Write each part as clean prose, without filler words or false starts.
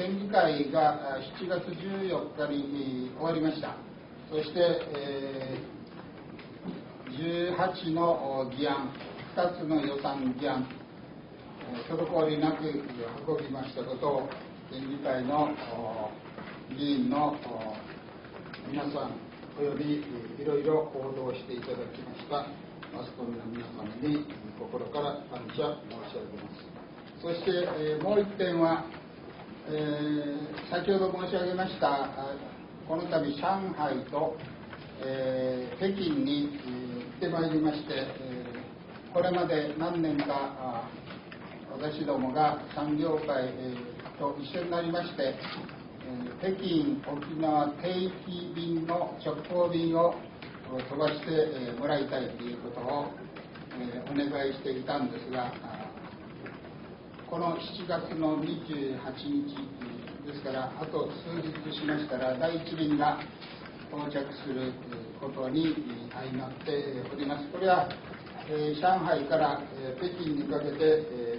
県議会が7月14日に終わりました。そして、18の議案、2つの予算議案、滞りなく運びましたことを、県議会の議員の皆さんおよびいろいろ報道していただきましたマスコミの皆様に心から感謝申し上げます。そして、もう一点は、先ほど申し上げましたこの度上海と、北京に行ってまいりまして、これまで何年か私どもが産業界と一緒になりまして、北京沖縄定期便の直行便を飛ばしてもらいたいということをお願いしていたんですが、この7月の28日ですから、あと数日しましたら第一便が到着することに相まっております。これは上海から北京にかけて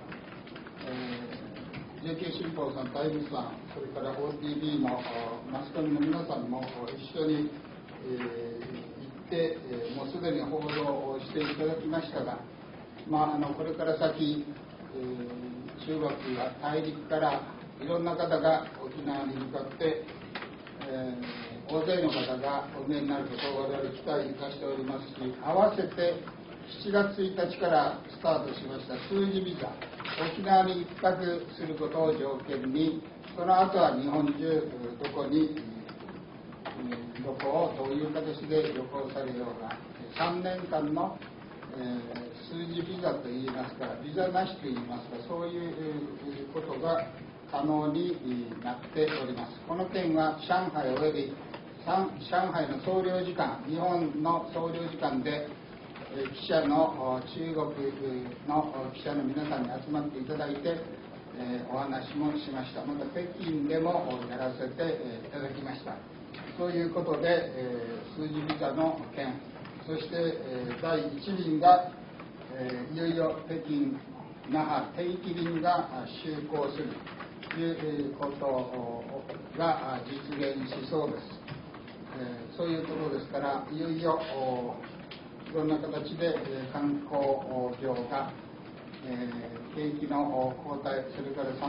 JK 新報さん、タイムズさん、それから OTB のマスコミの皆さんも一緒に行って、もうすでに報道をしていただきましたが、これから先、中国や大陸からいろんな方が沖縄に向かって、大勢の方がお見えになることを我々期待いたしておりますし、合わせて7月1日からスタートしました数字ビザ、沖縄に一泊することを条件に、その後は日本中どこにどこをどういう形で旅行されようが3年間の数字ビザといいますか、ビザなしといいますか、そういうことが可能になっております。この件は上海および上海の総領事館、日本の総領事館で記者の中国の記者の皆さんに集まっていただいて、お話もしました。また北京でもやらせていただきました。ということで、数字ビザの件、そして、第1便が、いよいよ北京那覇定期便が就航するということが実現しそうです。そういうことですから、いよいよいろんな形で観光業が景気の後退、それから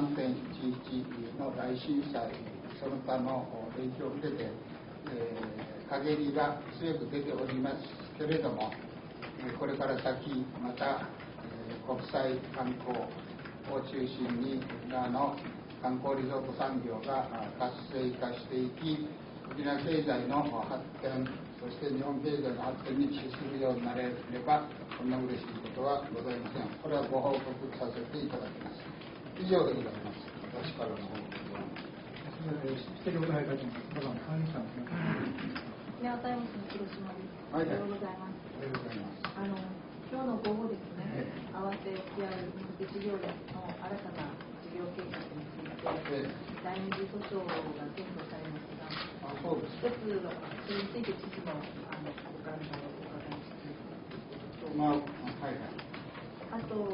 3.11の大震災、その他の影響を受けて陰りが強く出ておりますけれども、これから先また国際観光を中心に沖縄の観光リゾート産業が活性化していき、沖縄経済の発展、そして日本経済の発展に資するようになれれば、こんな嬉しいことはございません。これはご報告させていただきます。以上でございます。私からの報告は。 指摘をお願いいたします。どうぞ、川西さん。 宮タイムズの広島です。おはようございます。 ありがとうございます。 今日の午後ですね、合わせ沖合水事業連の新たな事業計画について、第二次訴訟が検討されますが、 そうです。 一つそれについて知事のご考えをお伺いしたいと思います。あと、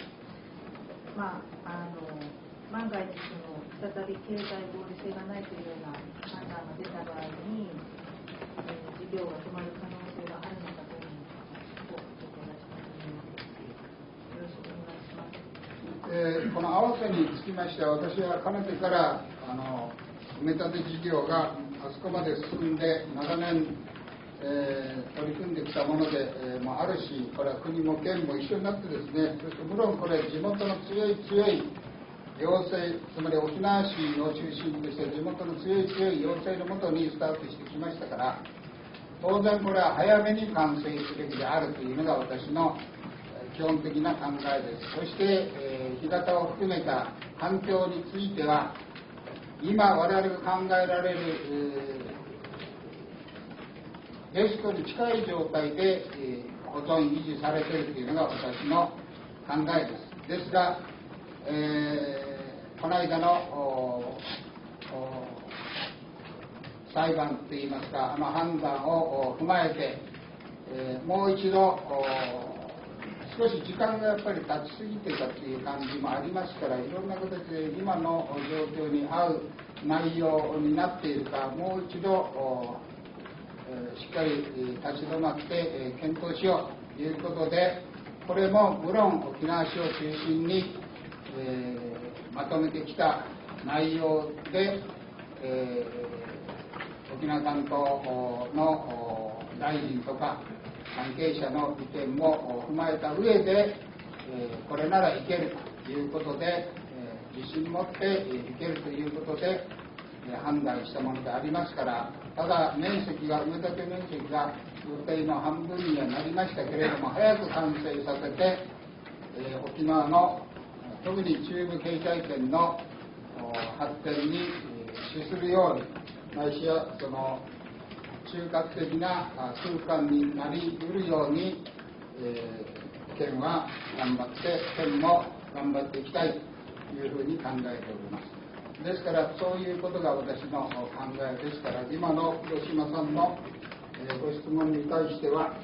万が一再び経済合理性がないというような判断が出た場合に、事業が止まる可能性があるのかどうかをお伺いしたいと思います。よろしくお願いします。 この合わせにつきましては、私はかねてから埋め立て事業があそこまで進んで長年、取り組んできたもので、あるし、これは国も県も一緒になってですね、そして無論これ地元の強い要請、つまり沖縄市を中心として地元の強い要請のもとにスタートしてきましたから、当然これは早めに完成すべきであるというのが私の基本的な考えです。そして、干潟を含めた環境については、今我々が考えられる、ベストに近い状態で、保存維持されているというのが私の考えです。ですが、この間の裁判といいますか、判断を踏まえて、もう一度少し時間がやっぱり経ちすぎてたっていう感じもありますから、いろんな形で今の状況に合う内容になっているか、もう一度しっかり立ち止まって検討しようということで、これも無論沖縄市を中心にまとめてきた内容で、沖縄担当の大臣とか関係者の意見も踏まえた上で、これならいけるということで、自信持っていけるということで判断したものでありますから、ただ面積が、埋め立て面積が予定の半分にはなりましたけれども、早く完成させて、沖縄の特に中部経済圏の発展に資するように、ないしはその中核的な空間になりうるように、県は頑張って、県も頑張っていきたいというふうに考えております。ですから、そういうことが私の考えですから、今の黒島さんのご質問に対しては、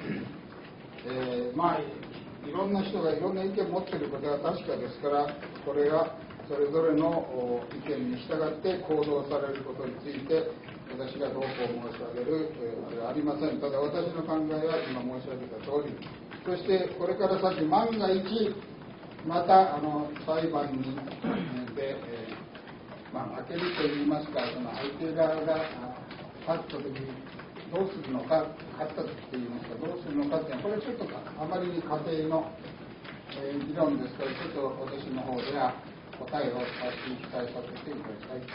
いろんな人がいろんな意見を持っていることは確かですから、これがそれぞれの意見に従って行動されることについて、私がどうこう申し上げるあれはありません。ただ私の考えは今申し上げた通り、そしてこれから先万が一また裁判にで、負けるといいますか、その相手側が勝ったときにどうするのか、勝ったときといいますか、どうするのかっていうのは、これちょっとあまりに家庭の議論ですから、ちょっと私の方では答えを差し控えさせていただきたい。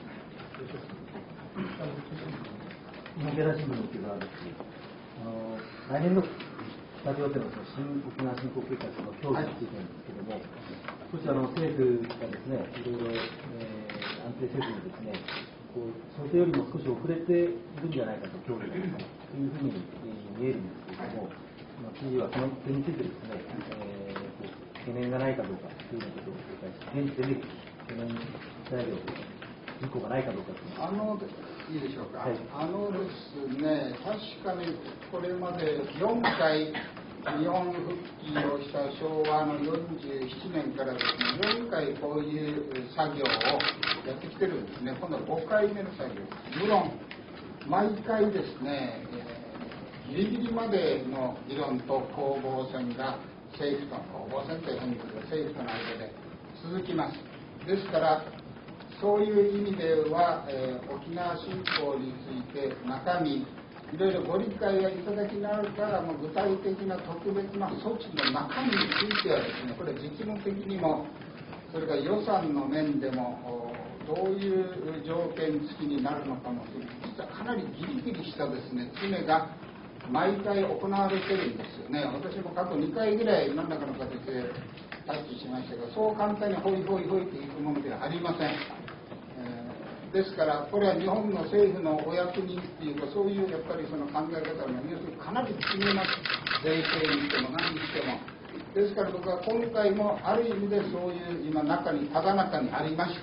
日本経済新聞の木澤です。来年の北朝鮮の新沖縄振興計画の協議についてなんですけれども、少し政府がですね、いろいろ、安定せずにですね、想定よりも少し遅れているんじゃないかというふうに見えるんですけれども、知事はその点についてですね、懸念がないかどうかというようなことを紹介して、現時点で懸念材料、事項がないかどうかといういいでしょうか、 はい、 ですね、確かにこれまで4回日本復帰をした昭和の47年からですね、4回こういう作業をやってきてるんですね。今度は5回目の作業です。無論毎回ですね、ギリギリまでの議論と攻防戦が政府との攻防戦という変ですが、政府との間で続きます。ですからそういう意味では、沖縄振興について中身いろいろご理解がいただきながらも、具体的な特別な措置の中身についてはですね、これ実務的にも、それから予算の面でもどういう条件付きになるのかも、実はかなりギリギリしたですね、詰めが毎回行われてるんですよね。私も過去2回ぐらい何らかの形でタッチしましたが、そう簡単にホイホイホイといくものではありません。ですからこれは日本の政府のお役人っていうか、そういうやっぱりその考え方が要するにかなり詰めます。税制にしても何にしても。ですから僕は今回もある意味でそういう今ただ中にありまして、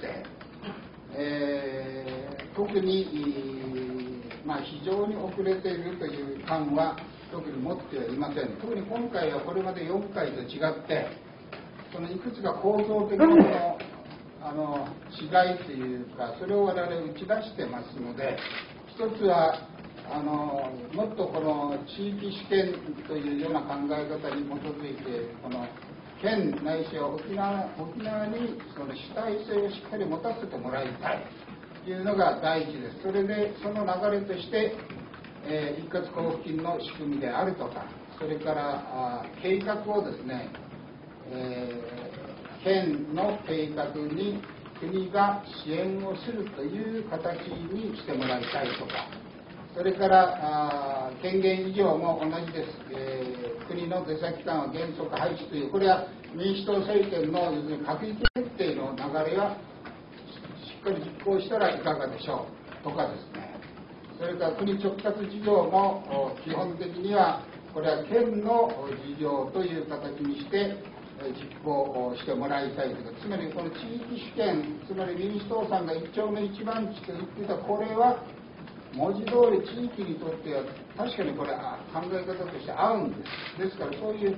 特に、非常に遅れているという感は特に持ってはいません。特に今回はこれまで4回と違って、そのいくつか構造的な違いというか、それを我々打ち出してますので、一つはもっとこの地域主権というような考え方に基づいて、この県ないしは沖縄にその主体性をしっかり持たせてもらいたいというのが第一です。それでその流れとして、一括交付金の仕組みであるとか、それから計画をですね、県の計画に国が支援をするという形にしてもらいたいとか、それから権限以上も同じです。国の出先機関は原則廃止という、これは民主党政権の要するに閣議決定の流れはしっかり実行したらいかがでしょうとかですね、それから国直轄事業も基本的にはこれは県の事業という形にして実行してもらいたいというか、つまりこの地域主権、つまり民主党さんが一丁目一番地と言っていた、これは文字通り地域にとっては確かにこれは考え方として合うんです。ですからそういう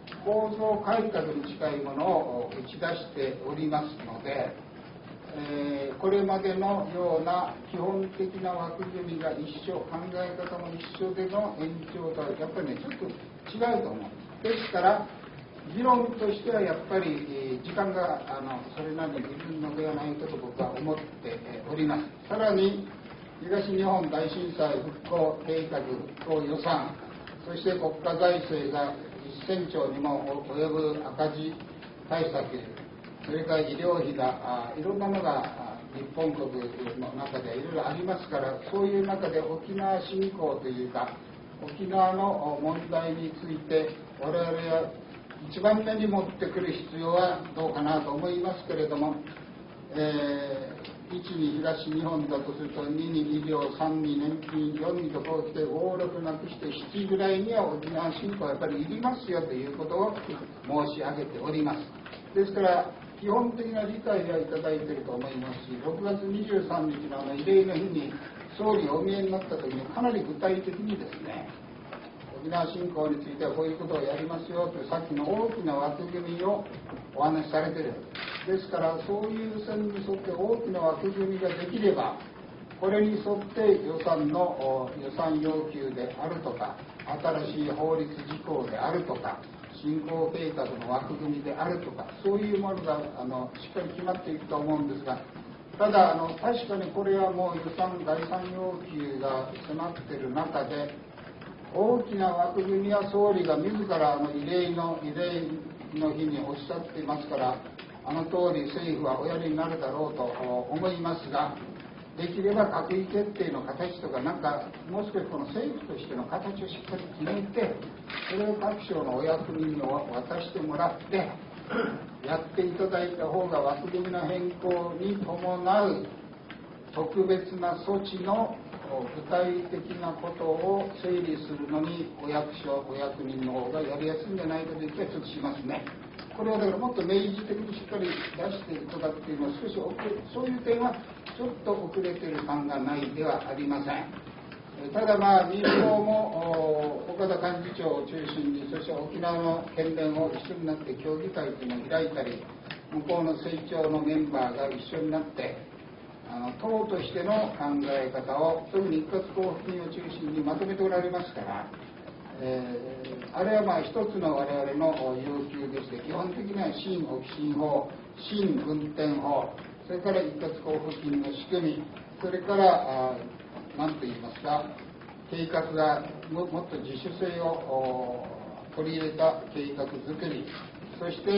構造改革に近いものを打ち出しておりますので、これまでのような基本的な枠組みが一緒、考え方も一緒での延長とはやっぱりね、ちょっと違うと思うんです。ですから、議論としてはやっぱり時間がそれなりにいるのではないかと僕は思っております。さらに、東日本大震災復興計画、復興予算、そして国家財政が1000兆にも及ぶ赤字対策、それから医療費がいろんなのが日本国の中でいろいろありますから、そういう中で沖縄振興というか、沖縄の問題について我々は一番目に持ってくる必要はどうかなと思いますけれども、1に東日本だとすると、2に医療、3に年金、4にとこう来て5、6なくして7ぐらいには沖縄振興はやっぱりいりますよということを申し上げております。ですから基本的な理解はいただいていると思いますし、6月23日の慰霊の日に総理お見えになった時にかなり具体的にですね、沖縄振興についてはこういうことをやりますよというさっきの大きな枠組みをお話しされている。ですからそういう線に沿って大きな枠組みができれば、これに沿って予算要求であるとか、新しい法律事項であるとか、振興計画の枠組みであるとか、そういうものがしっかり決まっていくと思うんですが、ただ確かにこれはもう概算要求が迫っている中で、大きな枠組みは総理が自ら慰霊の日におっしゃっていますから、通り政府はおやりになるだろうと思いますが、できれば閣議決定の形とか、なんかもう少しこの政府としての形をしっかり決めて、それを各省のお役人に渡してもらって、やっていただいた方が枠組みの変更に伴う特別な措置の具体的なことを整理するのにお役所、お役人の方がやりやすいんじゃないかという気がちょっとしますね。これはだからもっと明示的にしっかり出していただくというのは少しそういう点はちょっと遅れている感がないではありません。ただ民放も岡田幹事長を中心に、そして沖縄の県連を一緒になって協議会というのを開いたり、向こうの政調のメンバーが一緒になって党としての考え方を、特に一括交付金を中心にまとめておられますから、あれは一つの我々の要求でして、基本的には新沖新法、新運転法、それから一括交付金の仕組み、それから何と言いますか、計画がもっと自主性を取り入れた計画づくり、そして、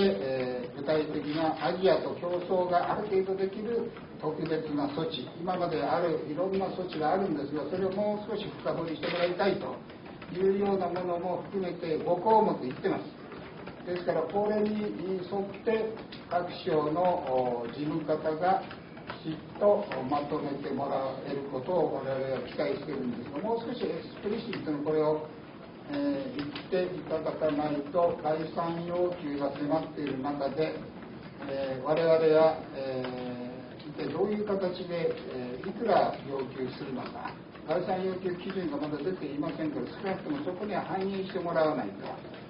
具体的なアジアと競争がある程度できる特別な措置、今まであるいろんな措置があるんですが、それをもう少し深掘りしてもらいたいというようなものも含めて5項目言ってます。ですからこれに沿って各省の事務方がきちっとまとめてもらえることを我々は期待しているんですが、もう少しエクスプリシットにこれを言っていただかないと、概算要求が迫っている中で、我々は、一体どういう形で、いくら要求するのか、概算要求基準がまだ出ていませんから、少なくともそこには反映してもらわないと、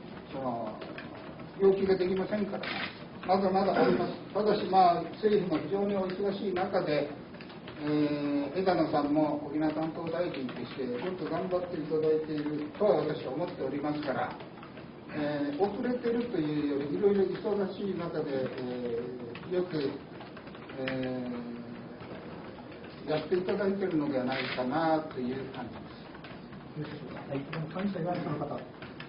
要求ができませんからね。まだまだあります。ただし政府も非常にお忙しい中で、枝野さんも沖縄担当大臣としてよく頑張っていただいているとは私は思っておりますから、遅れてるというよりいろいろ忙しい中で、よく、やっていただいているのではないかなという感じです。 はい、幹事社側の方。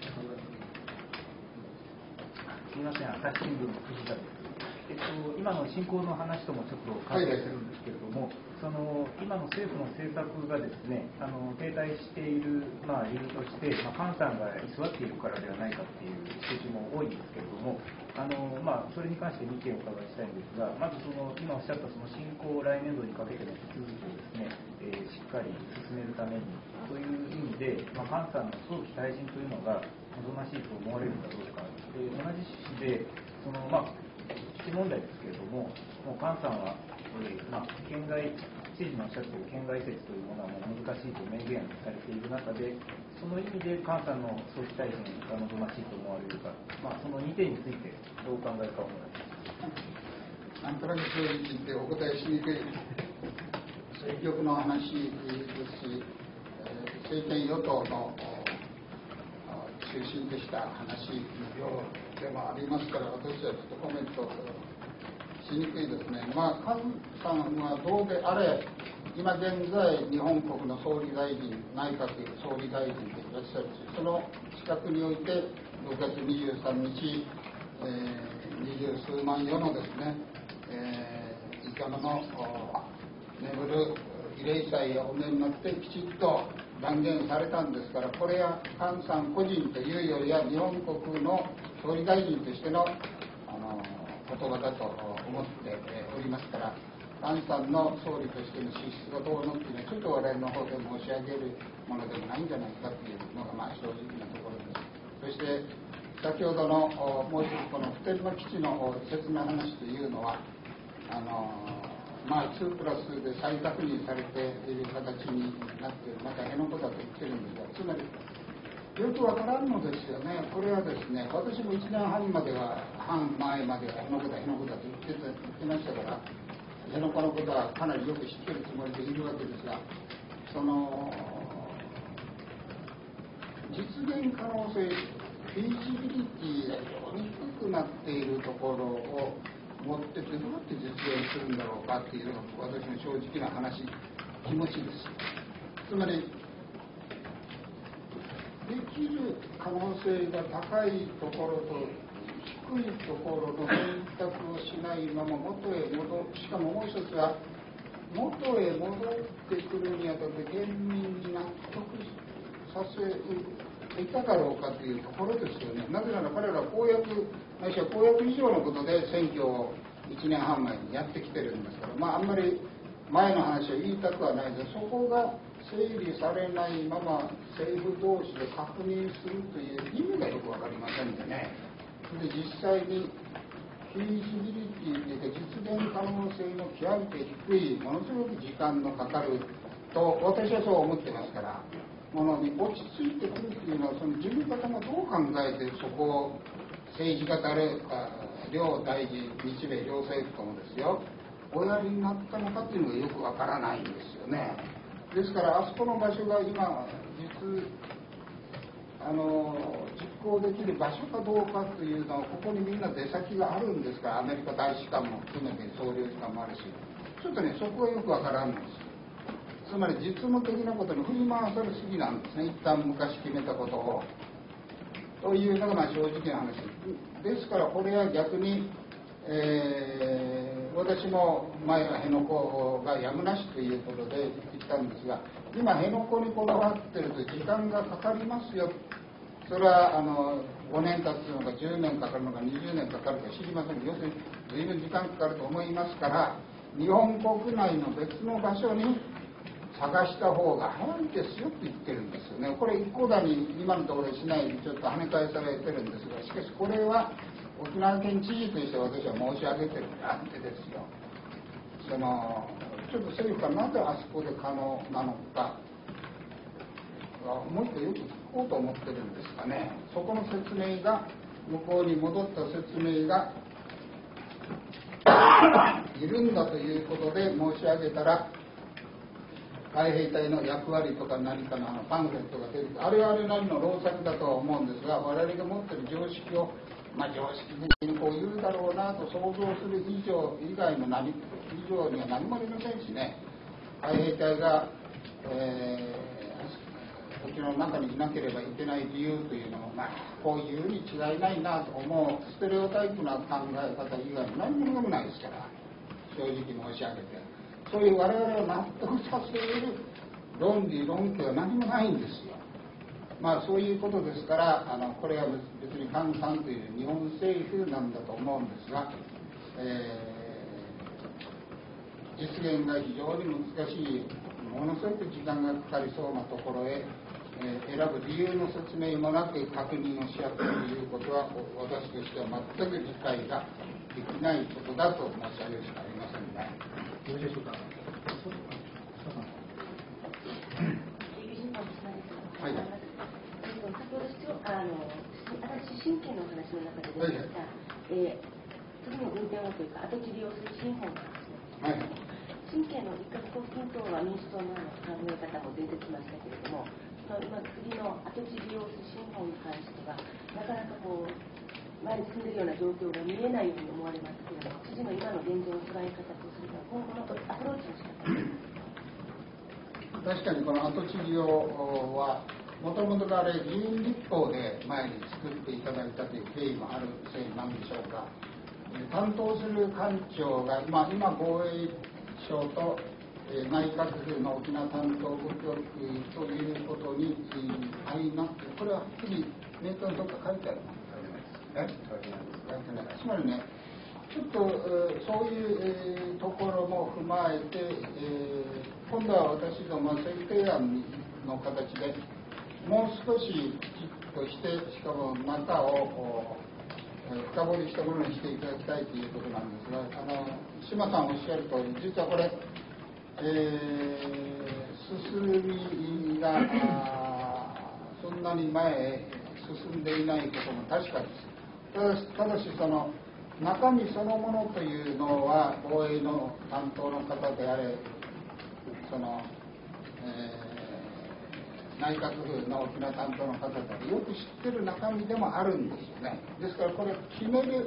すみません、朝日新聞の藤田です。今の振興の話ともちょっと関係するんですけれども、今の政府の政策がですね、停滞している、理由として、菅さんが居座っているからではないかという指摘も多いんですけれども、それに関して意見をお伺いしたいんですが、まず今おっしゃった振興来年度にかけての手続きをですね、しっかり進めるためにという意味で、菅さんの早期退陣というのが望ましいと思われるかどうか、同じ趣旨で基地問題ですけれども、もう菅さんは県外知事のおっしゃっている県外説というものはもう難しいと明言されている中で、その意味で菅さんの総理大臣が望ましいと思われるか、その2点についてどうお考えかをお願いします。 なんとなく正直言ってお答えしにくい政局の話ですし、政権与党の中心とした話のようでもありますから、私はちょっとコメントしにくいですね。菅さんはどうであれ、今現在日本国の総理大臣、内閣総理大臣でいらっしゃるし、その近くにおいて6月23日、20数万余のですね、いかの巡る慰霊祭をお目になってきちっと断言されたんですから、これは菅さん個人というよりは日本国の総理大臣としての言葉だと思っておりますから、菅さんの総理としての資質がどうのっていうのはちょっと我々の方で申し上げるものでもないんじゃないかというのが正直なところです。そして先ほどのもう一つこの普天間基地の説明話というのは2プラスで再確認されている形になってまた辺のことだと言ってるんですが、つまりよくわからんのですよね。これはですね、私も1年半前までは辺のことだと言ってましたから、辺野古のことはかなりよく知っているつもりでいるわけですが、その実現可能性、フィージビリティが非常に低くなっているところを持ってて、どうやって実現するんだろうかっていうのが私の正直な話、気持ちです。つまりできる可能性が高いところと低いところの選択をしないまま元へしかももう一つは元へ戻ってくるにあたって県民に納得させいただろうかというところですよね。なぜなら彼ら公約ないしは公約以上のことで選挙を1年半前にやってきてるんですから、あんまり前の話を言いたくはないです。そこが整理されないまま政府同士で確認するという意味がよく分かりませんでね。で実際にフィージビリティというか実現可能性の極めて低いものすごく時間のかかると私はそう思ってますから、ものに落ち着いてくるというのはその自分方がどう考えてそこを政治家たる両大臣日米両政府ともですよおやりになったのかというのがよくわからないんですよね。ですからあそこの場所が今実行できる場所かどうかというのはここにみんな出先があるんですから、アメリカ大使館も含めて総領事館もあるし、ちょっとねそこはよくわからんのです。つまり実務的なことに振り回されすぎなんですね。一旦昔決めたことをというのが正直な話ですから、これは逆に私も前は辺野古がやむなしということで言ったんですが、今辺野古にこだわってると時間がかかりますよ。それは5年経つのか10年かかるのか20年かかるか知りませんが、要するに随分時間かかると思いますから、日本国内の別の場所に探した方が早いですよって言ってるんですよね。これ一個だに今のところしないでちょっと跳ね返されてるんですが、しかしこれは沖縄県知事として私は申し上げてるんであってですよ、ちょっと政府がなぜあそこで可能なのかもう一個よく聞こうと思ってるんですかね。そこの説明が向こうに戻った説明がいるんだということで申し上げたら、海兵隊の役割とか何かのパンフレットが出る、あれはあれなりの労作だとは思うんですが、我々が持っている常識を常識的にこう言うだろうなと想像する以外の以上には何もありませんしね。海兵隊が、沖縄の中にいなければいけない理由というのを、こういうに違いないなと思うステレオタイプな考え方以外に何もないですから、正直申し上げて、そういう我々を納得させる論理論拠は何もないんですよ。そういうことですから、これは別に菅さんという日本政府なんだと思うんですが、実現が非常に難しい、ものすごく時間がかかりそうなところへ、選ぶ理由の説明もなく確認をし合うということは、私としては全く理解ができないことだと申し上げるしかありませんね。 よろしいでしょうか。 はい。 先ほど新規の話の中で出てきた、次の運転をというか、跡地利用推進法がですね、はい、新規の一括交付金等は民主党の考え方も出てきましたけれども、今、次の跡地利用推進法に関しては、なかなかこう、前に進んでいるような状況が見えないように思われますけれども、知事の今の現状の捉え方とすると、今後のアプローチの仕方確かにこの跡地利用は、もともとがあれ、議員立法で前に作っていただいたという経緯もあるせいなんでしょうか。担当する官庁が、今、防衛省と内閣府の沖縄担当部局ということに相なって、これははっきり明確にどっか書いてあるんです。つまりね、ちょっとそういうところも踏まえて、今度は私ども政府提案の形でもう少しきちっとして、しかも中を深掘りしたものにしていただきたいということなんですが、島さんおっしゃるとおり、実はこれ、進みがそんなに前へ進んでいないことも確かです。ただしその中身そのものというのは防衛の担当の方であれ、その、内閣府の沖縄担当の方であれ、よく知ってる中身でもあるんですよね。ですからこれ決まれ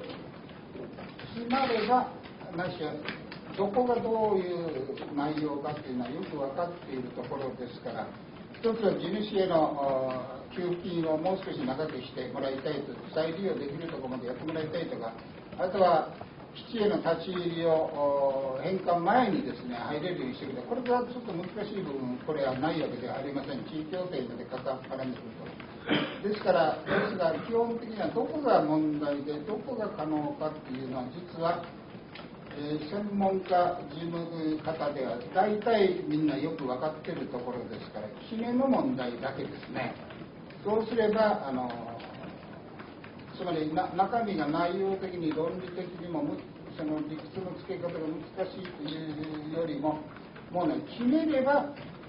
ばなしはどこがどういう内容かというのはよく分かっているところですから、一つは地主への給付金をもう少し長くしてもらいたいと、再利用できるところまでやってもらいたいとか、あとは基地への立ち入りを返還前にですね入れるようにしてくれ、これがちょっと難しい部分、これはないわけではありません。地域協定まで絡んでくると。ですから基本的にはどこが問題でどこが可能かっていうのは、実は専門家、事務方では大体みんなよく分かっているところですから、決めの問題だけですね。そうすればつまり中身が内容的に論理的にもその理屈のつけ方が難しいというよりも、もうね決めれば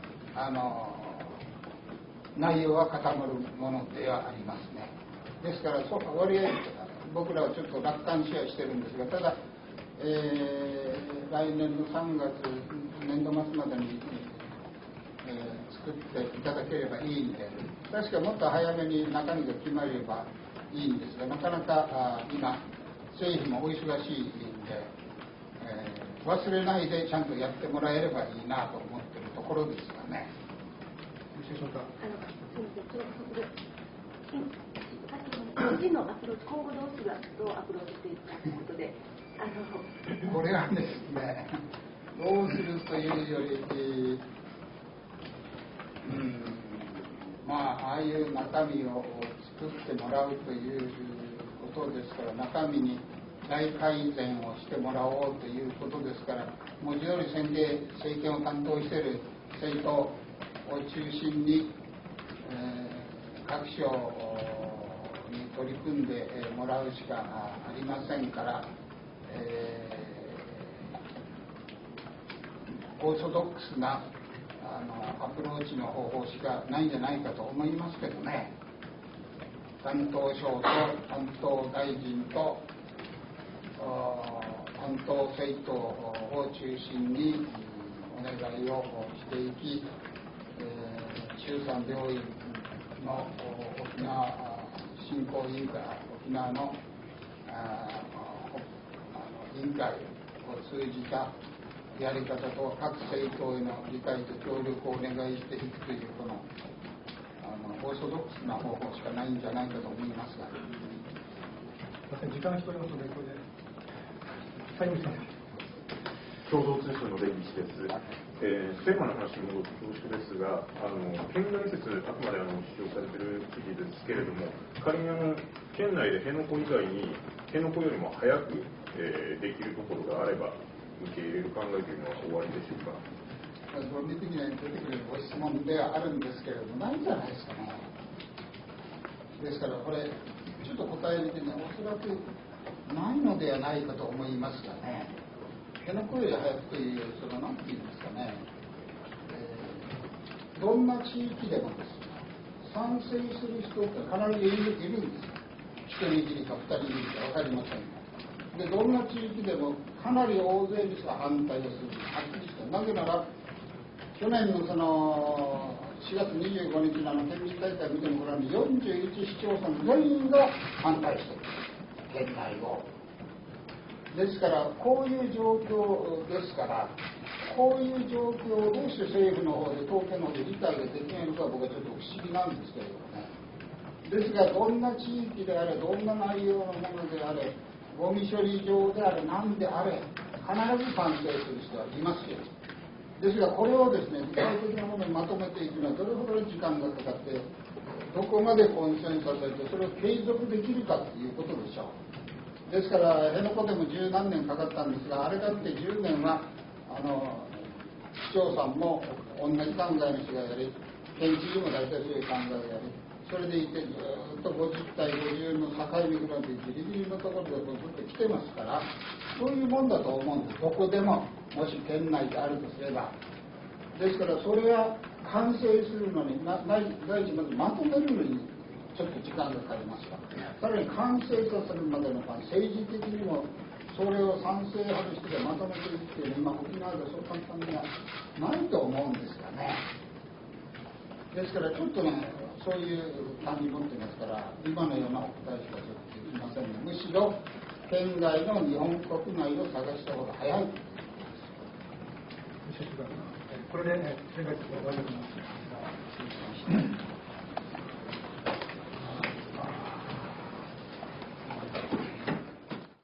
内容は固まるものではありますね。ですから割合僕らはちょっと楽観視はしてるんですが、ただ来年の3月年度末までに、作っていただければいいんで、確かもっと早めに中身が決まればいいんですが、なかなか今政府もお忙しいんで、忘れないでちゃんとやってもらえればいいなと思っているところですがね。 よろしいでしょうか。 次のアプローチ、今後どうアプローチしていくかということで、 これはですね、どうするというより、ああいう中身を作ってもらうということですから、中身に大改善をしてもらおうということですから、文字通り政権を担当している政党を中心に、各省に取り組んでもらうしかありませんから、オーソドックスなアプローチの方法しかないんじゃないかと思いますけどね。担当省と担当大臣と担当政党を中心にお願いをしていき、衆参両院の沖縄振興委員会、沖縄の委員会を通じたやり方と各政党への理解と協力をお願いしていくという、このオーソドックスな方法しかないんじゃないかと思いますが。 時間がしておりますので、これで最後に共同通信の出口です。テーマの話に戻って恐縮ですが、県外説、あくまで主張されている記事ですけれども、仮に県内で辺野古以外に、辺野古よりも早く、できるところがあれば、受け入れる考えというのは終わりでしょうか。 論理的には出てくるご質問ではあるんですけれども、ないんじゃないですかね。ですから、これ、ちょっと答えるときには、おそらくないのではないかと思いますがね。 辺野古より早くという、そのなんていうんですかね、どんな地域でもですね、賛成する人って必ずいるんです。1人いるか2人いるか分かりませんが。で、どんな地域でもかなり大勢の人が反対をする。はっきりして。なぜなら、去年のその4月25日の県民大会見てもご覧に41市町村全員が反対している。県内を。ですから、こういう状況ですから、こういう状況をどうして政府の方で、東京の方で理解ができないのか僕はちょっと不思議なんですけれどもね。ですが、どんな地域であれ、どんな内容のものであれ、ゴミ処理場であれ、何であれ、必ず賛成する人はいますよ。ですが、これをですね、具体的なものにまとめていくのはどれほどの時間がかかって、どこまで混戦させて、それを継続できるかということでしょう。ですから、辺野古でも十何年かかったんですが、あれだって10年は、市長さんも同じ考えの人がやり、県知事も大体そういう考えをやり、それでいてずっと50対50の境目ぐらいでギリギリのところでずっと来てますから、そういうもんだと思うんです。どこでも、もし県内であるとすれば。ですから、それが完成するのに、第一まずまとめるのにちょっと時間がかかりますから、さらに完成させるまでの政治的にも、それを賛成派の人でまとめていくっていうのは、今、沖縄でそう簡単にはないと思うんですがね。ですから、ちょっとね、そういう感じ持ってますから、今のようなお答えしかちょっとできませんが、むしろ、県外の日本国内を探した方が早いと思います。 これで、終わります。